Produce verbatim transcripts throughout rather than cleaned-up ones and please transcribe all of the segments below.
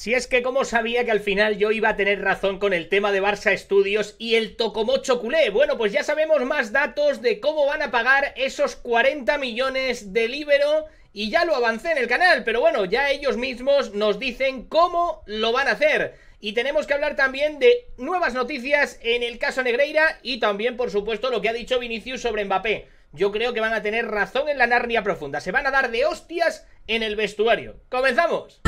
Si es que como sabía que al final yo iba a tener razón con el tema de Barça Studios y el tocomocho culé. Bueno, pues ya sabemos más datos de cómo van a pagar esos cuarenta millones de Libero y ya lo avancé en el canal, pero bueno, ya ellos mismos nos dicen cómo lo van a hacer. Y tenemos que hablar también de nuevas noticias en el caso Negreira y también, por supuesto, lo que ha dicho Vinicius sobre Mbappé. Yo creo que van a tener razón en la Narnia profunda. Se van a dar de hostias en el vestuario. ¡Comenzamos!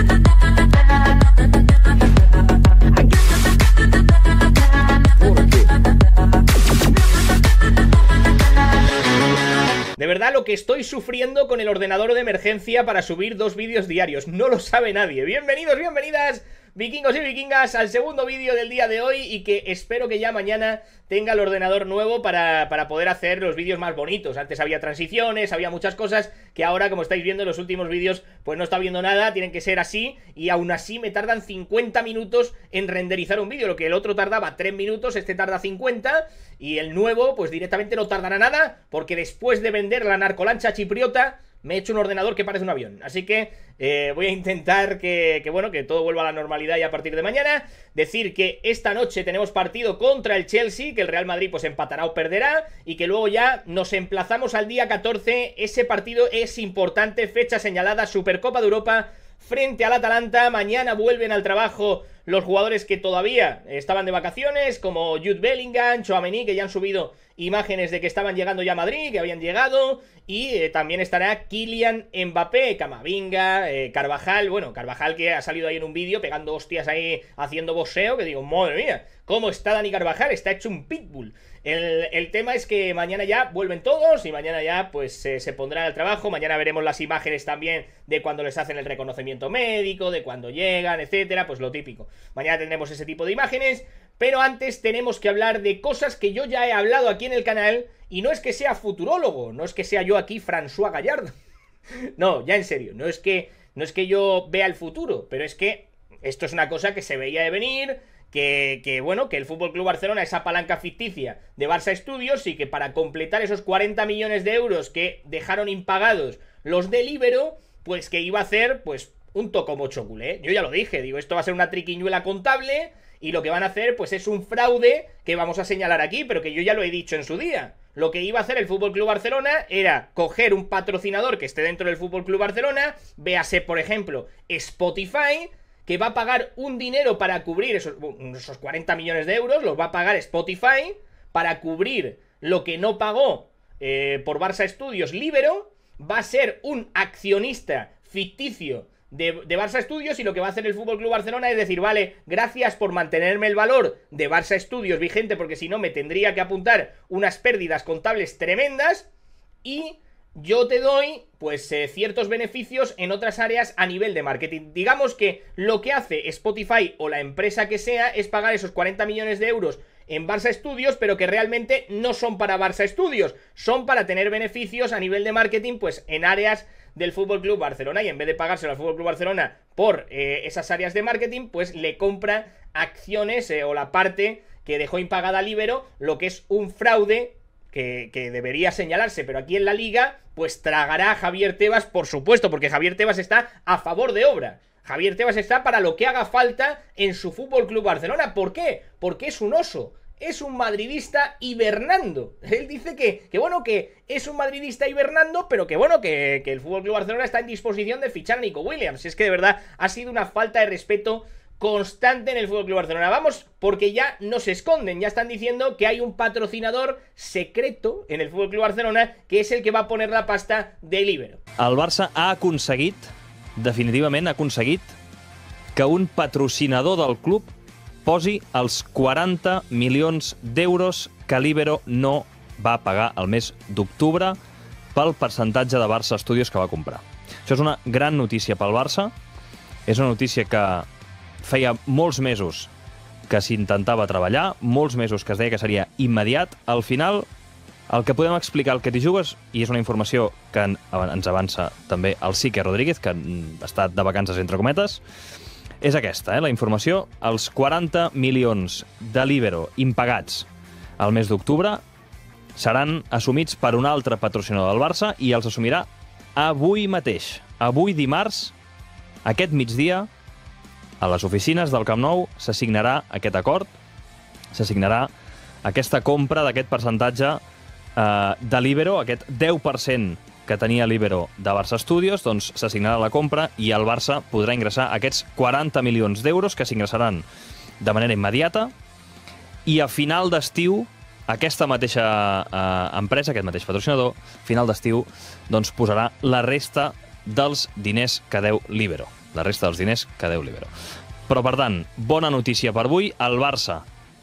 De verdad, lo que estoy sufriendo con el ordenador de emergencia para subir dos vídeos diarios. No lo sabe nadie. Bienvenidos, bienvenidas, vikingos y vikingas, al segundo vídeo del día de hoy y que espero que ya mañana tenga el ordenador nuevo para, para poder hacer los vídeos más bonitos. Antes había transiciones, había muchas cosas que ahora, como estáis viendo en los últimos vídeos, pues no está viendo nada, tienen que ser así y aún así me tardan cincuenta minutos en renderizar un vídeo, lo que el otro tardaba tres minutos, este tarda cincuenta y el nuevo pues directamente no tardará nada porque después de vender la narcolancha chipriota me he hecho un ordenador que parece un avión. Así que eh, voy a intentar que, que, bueno, que todo vuelva a la normalidad ya a partir de mañana. Decir que esta noche tenemos partido contra el Chelsea, que el Real Madrid pues empatará o perderá, y que luego ya nos emplazamos al día catorce. Ese partido es importante, fecha señalada, Supercopa de Europa frente al Atalanta. Mañana vuelven al trabajo los jugadores que todavía estaban de vacaciones, como Jude Bellingham, Tchouaméni, que ya han subido imágenes de que estaban llegando ya a Madrid, que habían llegado, y eh, también estará Kylian Mbappé, Camavinga, eh, Carvajal, bueno, Carvajal que ha salido ahí en un vídeo pegando hostias ahí, haciendo boxeo, que digo, madre mía, ¿cómo está Dani Carvajal? Está hecho un pitbull. El, el tema es que mañana ya vuelven todos y mañana ya pues eh, se pondrán al trabajo. Mañana veremos las imágenes también de cuando les hacen el reconocimiento médico, de cuando llegan, etcétera, pues lo típico. Mañana tendremos ese tipo de imágenes, pero antes tenemos que hablar de cosas que yo ya he hablado aquí en el canal. Y no es que sea futurólogo, no es que sea yo aquí François Gallardo. No, ya en serio, no es que, no es que yo vea el futuro, pero es que esto es una cosa que se veía de venir. Que, que bueno, que el F C Barcelona, esa palanca ficticia de Barça Studios, y que para completar esos cuarenta millones de euros que dejaron impagados los de Libero, pues que iba a hacer, pues, un tocomocho culé. Yo ya lo dije, digo, esto va a ser una triquiñuela contable, y lo que van a hacer, pues, es un fraude que vamos a señalar aquí, pero que yo ya lo he dicho en su día. Lo que iba a hacer el F C Barcelona era coger un patrocinador que esté dentro del F C Barcelona, véase, por ejemplo, Spotify, que va a pagar un dinero para cubrir esos, esos cuarenta millones de euros, los va a pagar Spotify, para cubrir lo que no pagó eh, por Barça Studios Libero. Va a ser un accionista ficticio de, de Barça Studios, y lo que va a hacer el F C Barcelona es decir, vale, gracias por mantenerme el valor de Barça Studios vigente, porque si no me tendría que apuntar unas pérdidas contables tremendas, y yo te doy, pues, eh, ciertos beneficios en otras áreas a nivel de marketing. Digamos que lo que hace Spotify o la empresa que sea es pagar esos cuarenta millones de euros en Barça Studios, pero que realmente no son para Barça Studios, son para tener beneficios a nivel de marketing, pues, en áreas del F C Barcelona, y en vez de pagárselo al F C Barcelona por eh, esas áreas de marketing, pues le compra acciones eh, o la parte que dejó impagada a Libero, lo que es un fraude Que, que debería señalarse, pero aquí en la Liga pues tragará a Javier Tebas, por supuesto, porque Javier Tebas está a favor de obra. Javier Tebas está para lo que haga falta en su F C Barcelona. ¿Por qué? Porque es un oso, es un madridista hibernando. Él dice que, que bueno, que es un madridista hibernando, pero que bueno, que, que el F C Barcelona está en disposición de fichar a Nico Williams. Es que de verdad ha sido una falta de respeto constante en el F C Barcelona. Vamos, porque ya no se esconden, ya están diciendo que hay un patrocinador secreto en el F C Barcelona que és el que va a poner la pasta de Libero. El Barça ha aconseguit, definitivament ha aconseguit, que un patrocinador del club posi els quaranta milions d'euros que Libero no va pagar el mes d'octubre pel percentatge de Barça Studios que va comprar. Això és una gran notícia pel Barça, és una notícia que feia molts mesos que s'intentava treballar, molts mesos que es deia que seria immediat. Al final, el que podem explicar, el que t'hi jugues, i és una informació que ens avança també el Sique Rodríguez, que ha estat de vacances entre cometes, és aquesta, eh, la informació. Els quaranta milions de Libero impagats al mes d'octubre seran assumits per un altre patrocinador del Barça i els assumirà avui mateix. Avui dimarts, aquest migdia, a les oficines del Camp Nou s'assignarà aquest acord, s'assignarà aquesta compra d'aquest percentatge eh, de l'Ibero, aquest deu per cent que tenia l'Ibero de Barça Studios, doncs s'assignarà la compra i el Barça podrà ingressar aquests quaranta milions d'euros que s'ingressaran de manera immediata, i a final d'estiu aquesta mateixa eh, empresa, aquest mateix patrocinador, final d'estiu, doncs posarà la resta dels diners que deu l'Ibero. La resta dels diners que deu l'Ibero. Però, per tant, bona notícia per avui. El Barça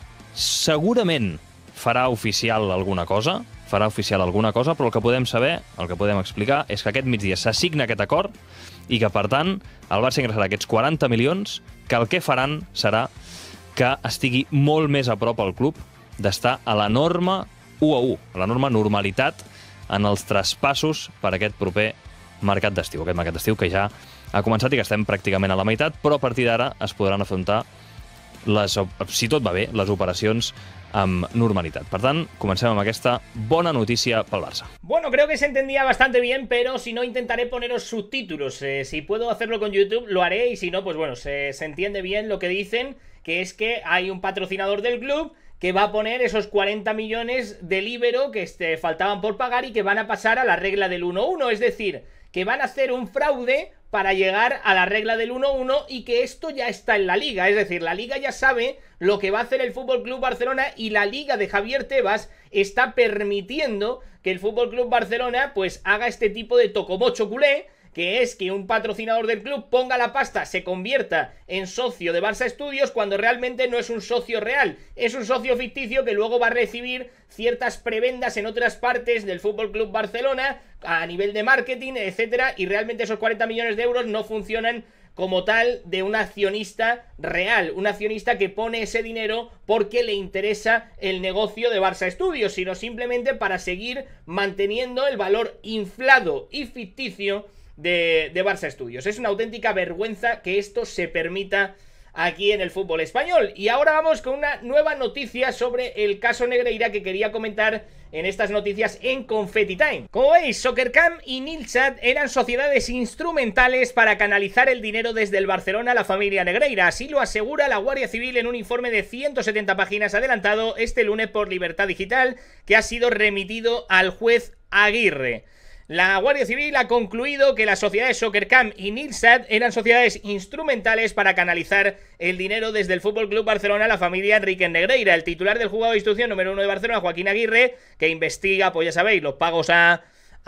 segurament farà oficial alguna cosa, farà oficial alguna cosa, però el que podem saber, el que podem explicar, és que aquest migdia s'assigna aquest acord i que, per tant, el Barça ingressarà aquests quaranta milions, que el que faran serà que estigui molt més a prop al club d'estar a la norma u a u, a la norma normalitat en els traspassos per aquest proper mercat d'estiu, aquest mercat d'estiu que ja ha començat i que estem pràcticament a la meitat, però a partir d'ara es podran afrontar, les, si tot va bé, les operacions amb normalitat. Per tant, comencem amb aquesta bona notícia pel Barça. Bueno, creo que se entendía bastante bien, pero si no intentaré poneros subtítulos. Eh, si puedo hacerlo con YouTube, lo haré, y si no, pues bueno, se, se entiende bien lo que dicen, que es que hay un patrocinador del club que va a poner esos cuarenta millones del Ibero que este, faltaban por pagar y que van a pasar a la regla del uno uno, es decir, que van a hacer un fraude para llegar a la regla del uno uno y que esto ya está en la Liga, es decir, la Liga ya sabe lo que va a hacer el F C Barcelona y la Liga de Javier Tebas está permitiendo que el F C Barcelona pues haga este tipo de tocomocho culé, que es que un patrocinador del club ponga la pasta, se convierta en socio de Barça Studios cuando realmente no es un socio real, es un socio ficticio que luego va a recibir ciertas prebendas en otras partes del F C Barcelona a nivel de marketing, etcétera, y realmente esos cuarenta millones de euros no funcionan como tal de un accionista real, un accionista que pone ese dinero porque le interesa el negocio de Barça Studios, sino simplemente para seguir manteniendo el valor inflado y ficticio De, de Barça Studios. Es una auténtica vergüenza que esto se permita aquí en el fútbol español. Y ahora vamos con una nueva noticia sobre el caso Negreira que quería comentar en estas noticias en Confetti Time. Como veis, Soccercam y Nilsat eran sociedades instrumentales para canalizar el dinero desde el Barcelona a la familia Negreira. Así lo asegura la Guardia Civil en un informe de ciento setenta páginas adelantado este lunes por Libertad Digital, que ha sido remitido al juez Aguirre. La Guardia Civil ha concluido que las sociedades Soccercam y Nilsat eran sociedades instrumentales para canalizar el dinero desde el F C Barcelona a la familia Enrique Negreira. El titular del juzgado de instrucción número uno de Barcelona, Joaquín Aguirre, que investiga, pues ya sabéis, los pagos a,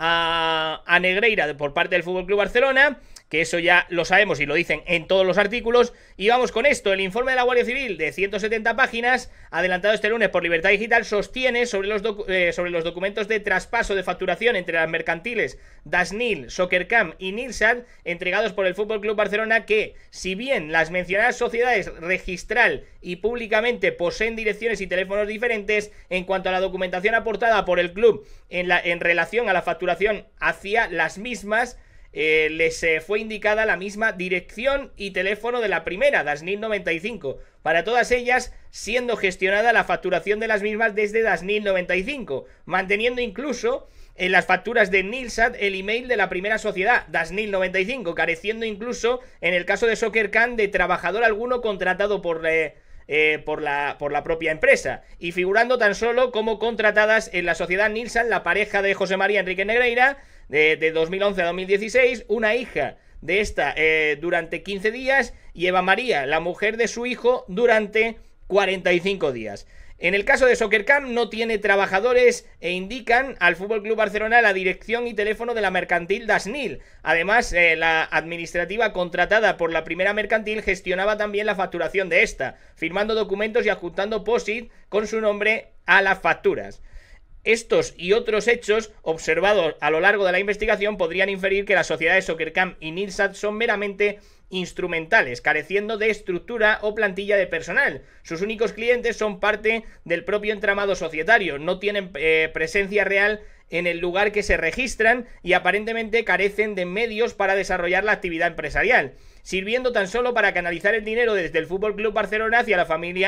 a, a Negreira por parte del F C Barcelona, que eso ya lo sabemos y lo dicen en todos los artículos. Y vamos con esto, el informe de la Guardia Civil de ciento setenta páginas, adelantado este lunes por Libertad Digital, sostiene sobre los, eh, sobre los documentos de traspaso de facturación entre las mercantiles Dasnil, Soccercam y Nilsat, entregados por el F C Barcelona, que si bien las mencionadas sociedades registral y públicamente poseen direcciones y teléfonos diferentes, en cuanto a la documentación aportada por el club en, la, en relación a la facturación hacia las mismas, Eh, les eh, fue indicada la misma dirección y teléfono de la primera, Dasnil noventa y cinco, para todas ellas siendo gestionada la facturación de las mismas desde Dasnil noventa y cinco, manteniendo incluso en las facturas de Nilsat el email de la primera sociedad, Dasnil noventa y cinco, careciendo incluso en el caso de Soccercam de trabajador alguno contratado por... Eh, Eh, por, la, por la propia empresa, y figurando tan solo como contratadas en la sociedad Nilsat la pareja de José María Enrique Negreira de, de dos mil once a dos mil dieciséis, una hija de esta eh, durante quince días y Eva María, la mujer de su hijo, durante cuarenta y cinco días. En el caso de Soccercam no tiene trabajadores e indican al F C Barcelona la dirección y teléfono de la mercantil Dasnil. Además, eh, la administrativa contratada por la primera mercantil gestionaba también la facturación de esta, firmando documentos y adjuntando P O S I T con su nombre a las facturas. Estos y otros hechos observados a lo largo de la investigación podrían inferir que las sociedades Soccercam y Nilsat son meramente instrumentales, careciendo de estructura o plantilla de personal. Sus únicos clientes son parte del propio entramado societario, no tienen eh, presencia real en el lugar que se registran y aparentemente carecen de medios para desarrollar la actividad empresarial, sirviendo tan solo para canalizar el dinero desde el F C Barcelona hacia la familia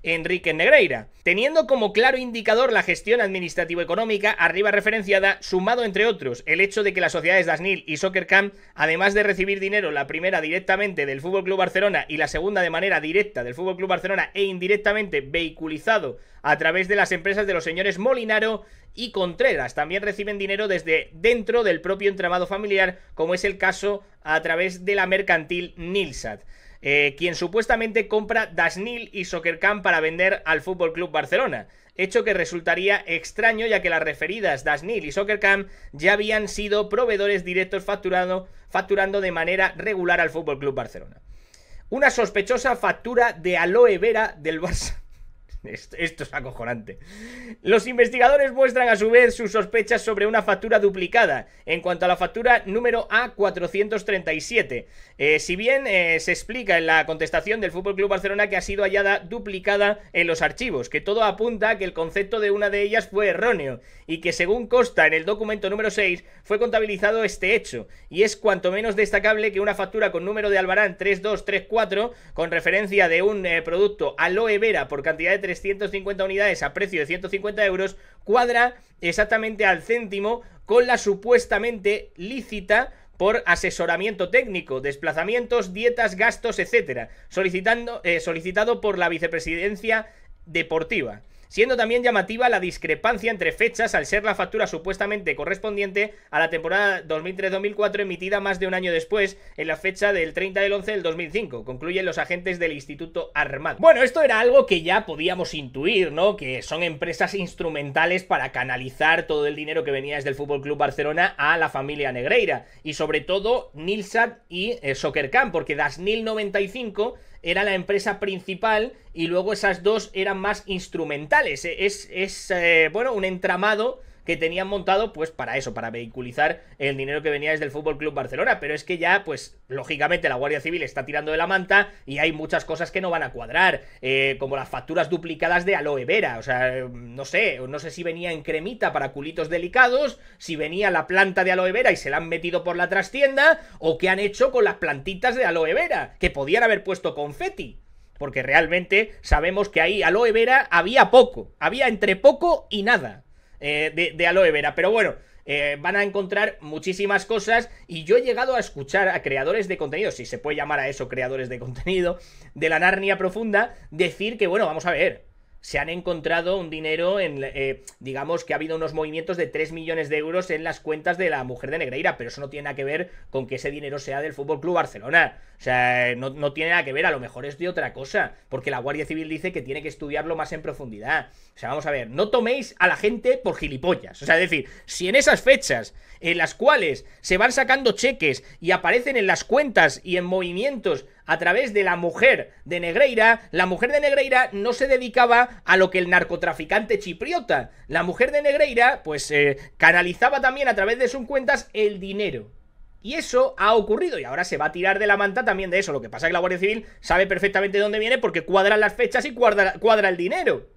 Enrique Negreira, teniendo como claro indicador la gestión administrativo-económica arriba referenciada, sumado entre otros el hecho de que las sociedades Dasnil y Soccercam, además de recibir dinero, la primera directamente del F C Barcelona y la segunda de manera directa del F C Barcelona e indirectamente vehiculizado a través de las empresas de los señores Molinaro y Contreras, también reciben dinero desde dentro del propio entramado familiar, como es el caso a través de la mercantil Nilsat. Eh, quien supuestamente compra Dasnil y Soccercam para vender al F C Barcelona, hecho que resultaría extraño ya que las referidas Dasnil y Soccercam ya habían sido proveedores directos facturando, facturando de manera regular al F C Barcelona. Una sospechosa factura de aloe vera del Barça. Esto, esto es acojonante. Los investigadores muestran a su vez sus sospechas sobre una factura duplicada en cuanto a la factura número A cuatrocientos treinta y siete. Eh, si bien eh, se explica en la contestación del F C Barcelona que ha sido hallada duplicada en los archivos, que todo apunta a que el concepto de una de ellas fue erróneo y que según consta en el documento número seis fue contabilizado este hecho, y es cuanto menos destacable que una factura con número de Albarán tres dos tres cuatro con referencia de un eh, producto aloe vera por cantidad de trescientas cincuenta unidades a precio de ciento cincuenta euros cuadra exactamente al céntimo con la supuestamente lícita por asesoramiento técnico, desplazamientos, dietas, gastos, etcétera, solicitando, eh, solicitado por la vicepresidencia deportiva. Siendo también llamativa la discrepancia entre fechas al ser la factura supuestamente correspondiente a la temporada dos mil tres dos mil cuatro emitida más de un año después, en la fecha del treinta del once del dos mil cinco, concluyen los agentes del Instituto Armado. Bueno, esto era algo que ya podíamos intuir, ¿no? Que son empresas instrumentales para canalizar todo el dinero que venía desde el F C Barcelona a la familia Negreira, y sobre todo Nilsat y eh, Soccercam, porque Dasnil noventa y cinco era la empresa principal y luego esas dos eran más instrumentales. Es, es eh, bueno, un entramado que tenían montado pues para eso, para vehiculizar el dinero que venía desde el F C Barcelona, pero es que ya, pues, lógicamente la Guardia Civil está tirando de la manta y hay muchas cosas que no van a cuadrar, eh, como las facturas duplicadas de aloe vera, o sea, no sé, no sé si venía en cremita para culitos delicados, si venía la planta de aloe vera y se la han metido por la trastienda, o qué han hecho con las plantitas de aloe vera, que podían haber puesto confeti. Porque realmente sabemos que ahí aloe vera había poco, había entre poco y nada. Eh, de, de aloe vera, pero bueno, eh, van a encontrar muchísimas cosas, y yo he llegado a escuchar a creadores de contenido, si se puede llamar a eso creadores de contenido, de la Narnia profunda, decir que, bueno, vamos a ver, se han encontrado un dinero en, eh, digamos que ha habido unos movimientos de tres millones de euros en las cuentas de la mujer de Negreira, pero eso no tiene nada que ver con que ese dinero sea del F C Barcelona. O sea, no, no tiene nada que ver, a lo mejor es de otra cosa, porque la Guardia Civil dice que tiene que estudiarlo más en profundidad. O sea, vamos a ver, no toméis a la gente por gilipollas. O sea, es decir, si en esas fechas en las cuales se van sacando cheques y aparecen en las cuentas y en movimientos a través de la mujer de Negreira, la mujer de Negreira no se dedicaba a lo que el narcotraficante chipriota. La mujer de Negreira, pues, eh, canalizaba también a través de sus cuentas el dinero. Y eso ha ocurrido, y ahora se va a tirar de la manta también de eso. Lo que pasa es que la Guardia Civil sabe perfectamente de dónde viene, porque cuadran las fechas y cuadra, cuadra el dinero.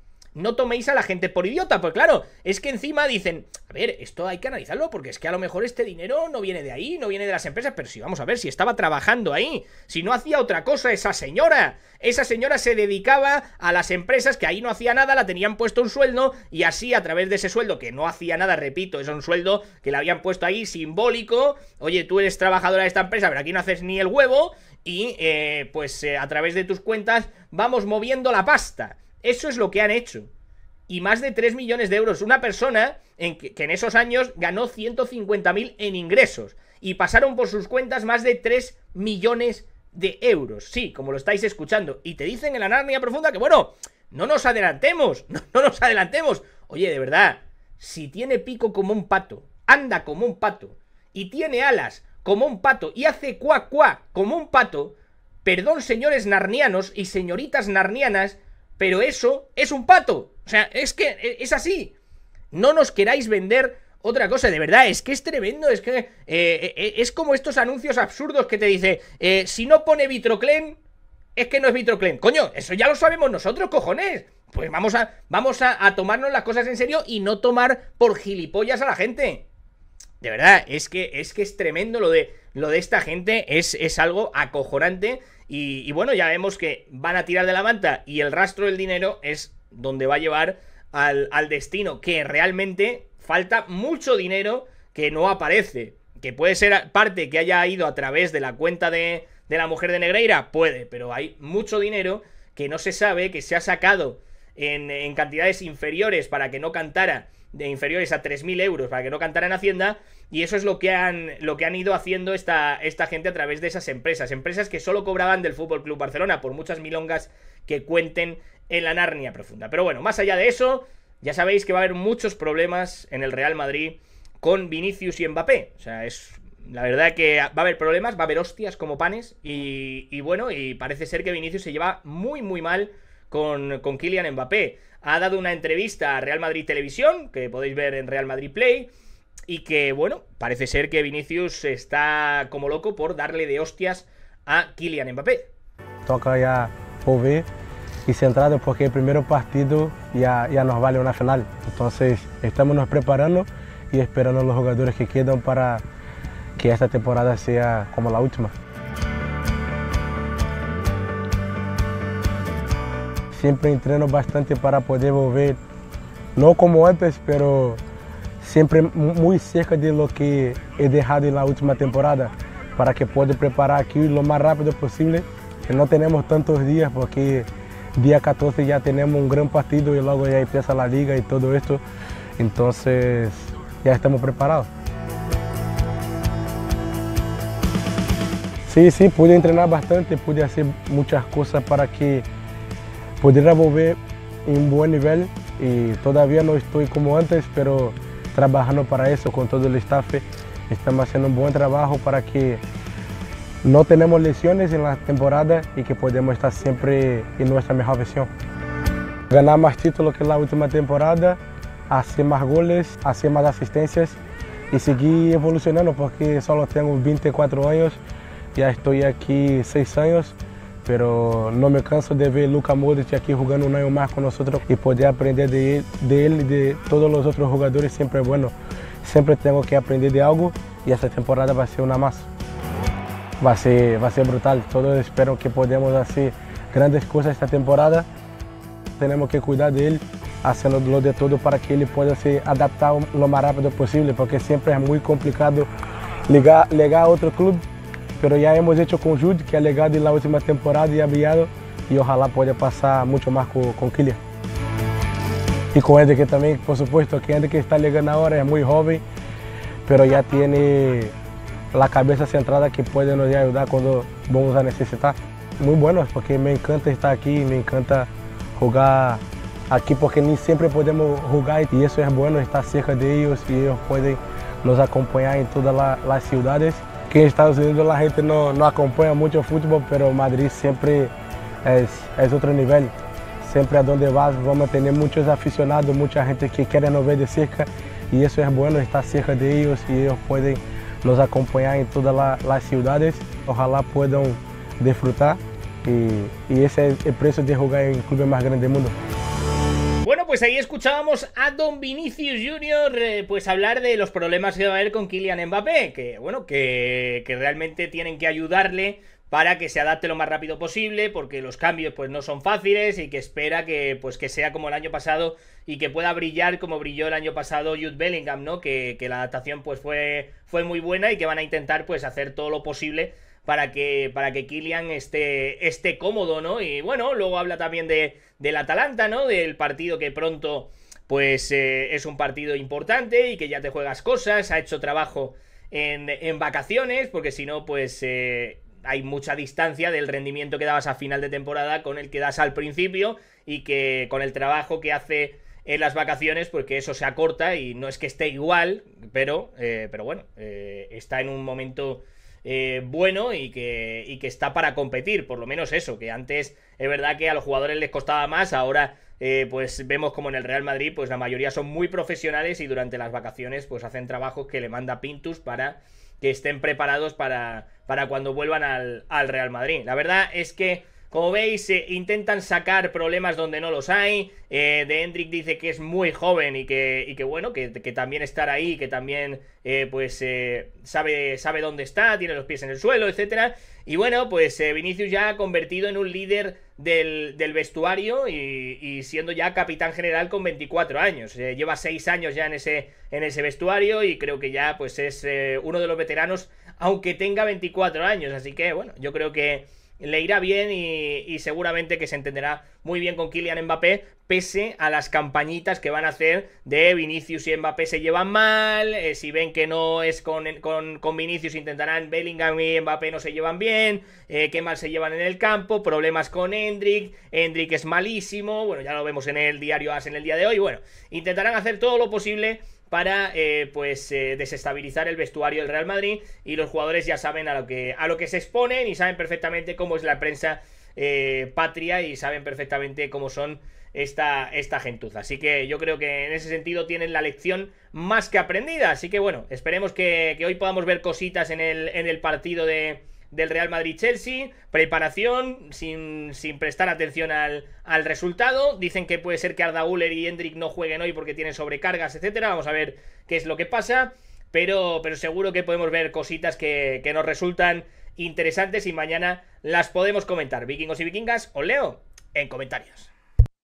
No toméis a la gente por idiota, pues claro, es que encima dicen, a ver, esto hay que analizarlo, porque es que a lo mejor este dinero no viene de ahí, no viene de las empresas, pero si vamos a ver, si estaba trabajando ahí, si no hacía otra cosa esa señora, esa señora se dedicaba a las empresas que ahí no hacía nada, la tenían puesto un sueldo, y así a través de ese sueldo, que no hacía nada, repito, es un sueldo que le habían puesto ahí simbólico, oye, tú eres trabajadora de esta empresa, pero aquí no haces ni el huevo, y eh, pues eh, a través de tus cuentas vamos moviendo la pasta. Eso es lo que han hecho. Y más de tres millones de euros. Una persona en que, que en esos años ganó ciento cincuenta mil en ingresos. Y pasaron por sus cuentas más de tres millones de euros. Sí, como lo estáis escuchando. Y te dicen en la Narnia profunda que, bueno, no nos adelantemos. No, no nos adelantemos. Oye, de verdad, si tiene pico como un pato, anda como un pato, y tiene alas como un pato, y hace cuá cuá como un pato, perdón, señores narnianos y señoritas narnianas, pero eso es un pato. O sea, es que es así. No nos queráis vender otra cosa, de verdad, es que es tremendo. Es que eh, eh, es como estos anuncios absurdos que te dice, eh, si no pone Vitroclen, es que no es Vitroclen. Coño, eso ya lo sabemos nosotros, cojones. Pues vamos a, vamos a, a tomarnos las cosas en serio y no tomar por gilipollas a la gente. De verdad, es que es, que es tremendo lo de, lo de esta gente, es, es algo acojonante. Y, y bueno, ya vemos que van a tirar de la manta y el rastro del dinero es donde va a llevar al, al destino, que realmente falta mucho dinero que no aparece. Que puede ser parte que haya ido a través de la cuenta de, de la mujer de Negreira, puede, pero hay mucho dinero que no se sabe, que se ha sacado en, en cantidades inferiores para que no cantara, de inferiores a tres mil euros para que no cantara en Hacienda, y eso es lo que han, lo que han ido haciendo esta, esta gente a través de esas empresas, empresas que solo cobraban del Fútbol Club Barcelona, por muchas milongas que cuenten en la Narnia profunda. Pero bueno, más allá de eso, ya sabéis que va a haber muchos problemas en el Real Madrid con Vinicius y Mbappé. O sea, es la verdad que va a haber problemas, va a haber hostias como panes. Y, y bueno, y parece ser que Vinicius se lleva muy muy mal con, con Kylian Mbappé. Ha dado una entrevista a Real Madrid Televisión, que podéis ver en Real Madrid Play, y que bueno, parece ser que Vinicius está como loco por darle de hostias a Kylian Mbappé. Toca ya volver y centrado porque el primer partido ya, ya nos vale una final. Entonces estamos nos preparando y esperando a los jugadores que quedan para que esta temporada sea como la última. Siempre entreno bastante para poder volver, no como antes, pero siempre muy cerca de lo que he dejado en la última temporada, para que pueda preparar aquí lo más rápido posible. Que no tenemos tantos días porque día catorce ya tenemos un gran partido y luego ya empieza la liga y todo esto. Entonces ya estamos preparados. Sí, sí, pude entrenar bastante, pude hacer muchas cosas para que pudiera volver en un buen nivel y todavía no estoy como antes, pero trabajando para eso con todo el staff. Estamos haciendo un buen trabajo para que no tenemos lesiones en la temporada y que podamos estar siempre en nuestra mejor versión. Ganar más títulos que la última temporada, hacer más goles, hacer más asistencias y seguir evolucionando porque solo tengo veinticuatro años, ya estoy aquí seis años, pero no me canso de ver Luka Modric aquí jugando un año más con nosotros y poder aprender de él, de él y de todos los otros jugadores siempre es bueno. Siempre tengo que aprender de algo y esta temporada va a ser una más. Va a ser, va a ser brutal, todos espero que podamos hacer grandes cosas esta temporada. Tenemos que cuidar de él, haciendo lo de todo para que él pueda se adaptar lo más rápido posible, porque siempre es muy complicado ligar, ligar a otro club, pero ya hemos hecho con Jude, que ha ligado en la última temporada y ha brillado, y ojalá pueda pasar mucho más con, con Kylian. Y con Eder, que también, por supuesto, que Eder que está ligando ahora es muy joven, pero ya tiene la cabeza centrada que puede nos ayudar cuando vamos a necesitar. Muy buenos, porque me encanta estar aquí, me encanta jugar aquí, porque ni siempre podemos jugar y eso es bueno, estar cerca de ellos y ellos pueden nos acompañar en todas la, las ciudades. Que en Estados Unidos la gente no, no acompaña mucho fútbol, pero Madrid siempre es, es otro nivel. Siempre a donde vas vamos a tener muchos aficionados, mucha gente que quiere nos ver de cerca y eso es bueno, estar cerca de ellos y ellos pueden nos acompañar en todas la, las ciudades. Ojalá puedan disfrutar y, y ese es el precio de jugar en el club más grande del mundo. Bueno, pues ahí escuchábamos a Don Vinicius junior eh, pues hablar de los problemas que va a haber con Kylian Mbappé, que bueno, que, que realmente tienen que ayudarle para que se adapte lo más rápido posible, porque los cambios pues no son fáciles y que espera que pues que sea como el año pasado y que pueda brillar como brilló el año pasado Jude Bellingham, ¿no? Que, que la adaptación pues fue, fue muy buena y que van a intentar pues hacer todo lo posible para que, para que Kylian esté, esté cómodo, ¿no? Y bueno, luego habla también de, del Atalanta, ¿no? Del partido que pronto pues eh, es un partido importante y que ya te juegas cosas, ha hecho trabajo en, en vacaciones, porque si no pues eh, hay mucha distancia del rendimiento que dabas a final de temporada con el que das al principio y que con el trabajo que hace en las vacaciones, pues que eso se acorta y no es que esté igual, pero, eh, pero bueno, eh, está en un momento eh, bueno y que, y que está para competir, por lo menos eso, que antes es verdad que a los jugadores les costaba más, ahora eh, pues vemos como en el Real Madrid pues la mayoría son muy profesionales y durante las vacaciones pues hacen trabajos que le manda Pintus para que estén preparados para, para cuando vuelvan al, al Real Madrid. La verdad es que Como veis, eh, intentan sacar problemas donde no los hay. eh, De Hendrik dice que es muy joven y que, y que bueno, que, que también estar ahí, que también eh, pues eh, sabe, sabe dónde está, tiene los pies en el suelo, etcétera. Y bueno, pues eh, Vinicius ya ha convertido en un líder del, del vestuario y, y siendo ya capitán general con veinticuatro años. Eh, lleva seis años ya en ese, en ese vestuario y creo que ya pues es eh, uno de los veteranos, aunque tenga veinticuatro años. Así que bueno, yo creo que le irá bien y, y seguramente que se entenderá muy bien con Kylian Mbappé, pese a las campañitas que van a hacer de Vinicius y Mbappé se llevan mal. eh, si ven que no es con, con, con Vinicius, intentarán Bellingham y Mbappé no se llevan bien, eh, qué mal se llevan en el campo, problemas con Hendrik, Hendrik es malísimo, bueno, ya lo vemos en el diario AS en el día de hoy. Bueno, intentarán hacer todo lo posible para eh, pues eh, desestabilizar el vestuario del Real Madrid, y los jugadores ya saben a lo que, a lo que se exponen y saben perfectamente cómo es la prensa eh, patria y saben perfectamente cómo son esta, esta gentuza. Así que yo creo que en ese sentido tienen la lección más que aprendida. Así que bueno, esperemos que, que hoy podamos ver cositas en el, en el partido de... del Real Madrid-Chelsea, preparación sin, sin prestar atención al, al resultado. Dicen que puede ser que Arda Güler y Hendrik no jueguen hoy porque tienen sobrecargas, etcétera. Vamos a ver qué es lo que pasa, pero, pero seguro que podemos ver cositas que, que nos resultan interesantes y mañana las podemos comentar. Vikingos y vikingas, os leo en comentarios.